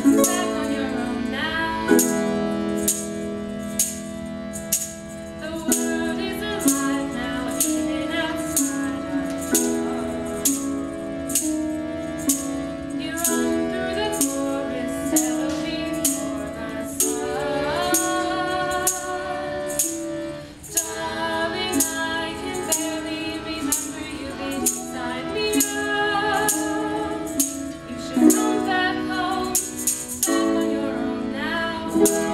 back on your own now. The world is alive now, living outside our door. You run through the forest, settle before the sun. Darling, I can barely remember you beside me now. You should come back home, back on your own now.